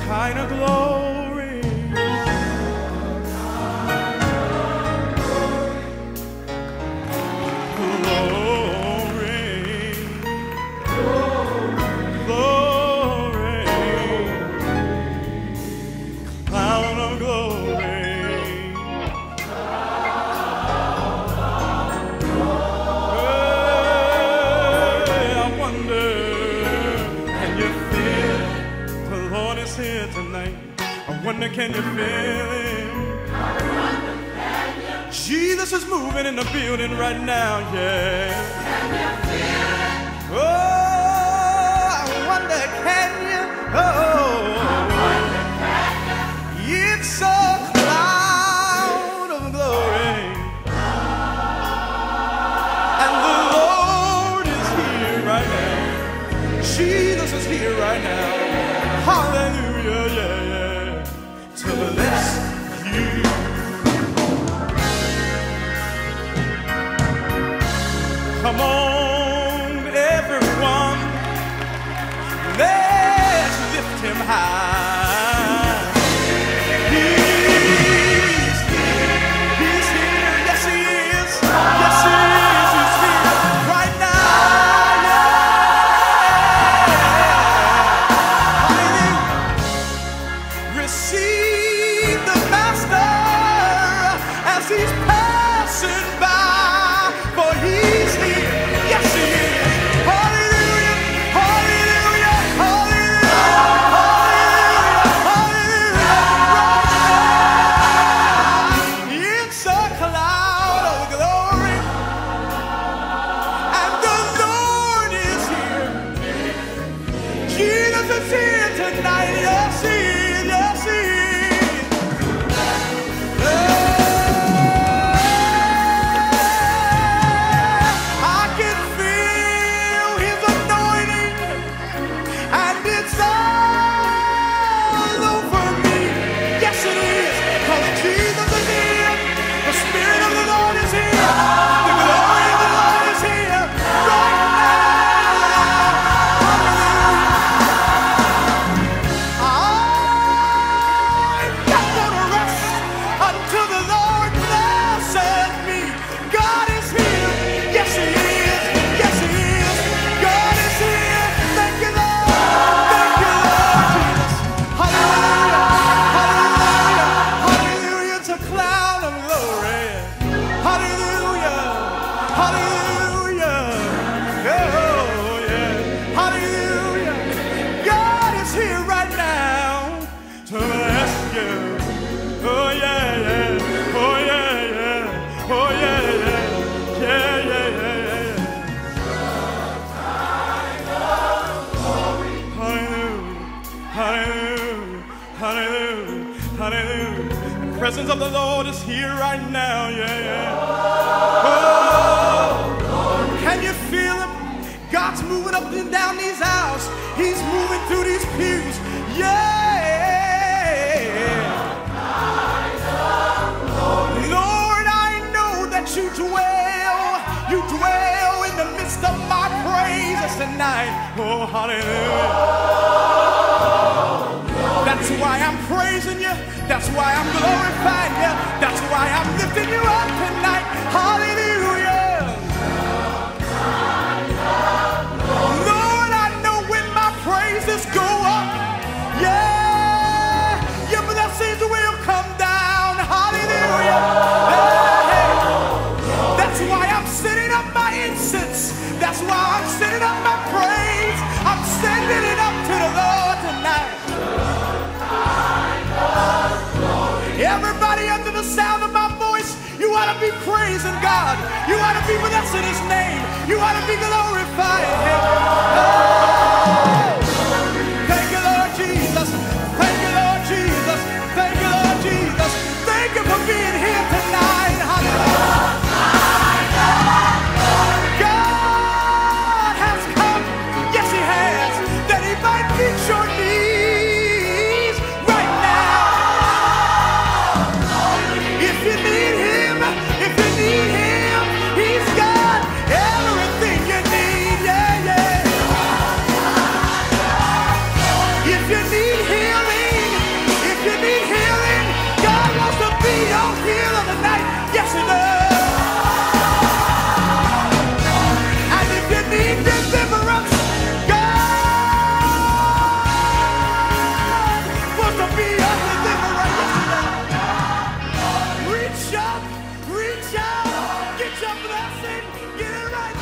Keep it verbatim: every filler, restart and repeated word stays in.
Shekinah glory. Glory. Glory. Cloud of glory. Hey, I wonder, can you feel it? The Lord is here tonight. I wonder, can you feel it? Jesus is moving in the building right now, yeah. Can you feel it? Oh, I wonder, can you? Oh, I wonder, can you? it's a cloud of glory, and the Lord is here right now. Jesus is here right now. Hallelujah, yeah, yeah. To bless you. Come on, everyone, let's lift him high. He's here, he's here, yes he is, yes he is, he's here right now, yeah. Hallelujah. Receive the Master as he's passing by, for he's here. Yes, he is. Hallelujah, hallelujah, hallelujah, hallelujah, hallelujah. It's a cloud of glory, and the Lord is here. Jesus is here tonight. Yes, he is. Yes, he is. I can feel his anointing, and it's all over me. Yes, it is, because Jesus is here. The Spirit of the Lord is here. The glory of the Lord is here right now. I'm not going to rest until the Lord blesses me. God is here. Yes, he is. Yes, he is. God is here. Thank you, Lord. Thank you, Lord Jesus. Hallelujah. Hallelujah. Hallelujah. It's a cloud of glory. Hallelujah. Hallelujah. Oh, yeah. Hallelujah. God is here right now to bless you. Oh, yeah, yeah. Oh, yeah, yeah. Oh, yeah, yeah. Yeah, yeah, yeah, yeah, yeah. Hallelujah. Hallelujah. Hallelujah. Hallelujah. The presence of the Lord is here right now. Yeah, yeah. Oh, can you feel him? God's moving up and down these aisles. He's moving through these pews. Yeah. Lord, I know that you dwell, you dwell in the midst of my praises tonight. Oh, hallelujah. That's why I'm praising you. That's why I'm glorifying you. That's why I'm lifting you up tonight. Hallelujah. Lord, I know when my praises go up, yeah, your blessings will come down. Hallelujah. Hey, that's why I'm sending up my incense. That's why I'm sending up my praise. I'm sending it up to the Lord tonight. Everybody under the sound of my voice, you ought to be praising God. You ought to be blessing his name. You ought to be glorifying him. Oh, thank you, Lord Jesus. Thank you, Lord Jesus. Thank you, Lord Jesus. Thank you for being here tonight. Hallelujah. God has come. Yes, he has. That he might meet your needs right now. If you need him, if you need him, he's got everything you need. Yeah, yeah. blessing. Get it right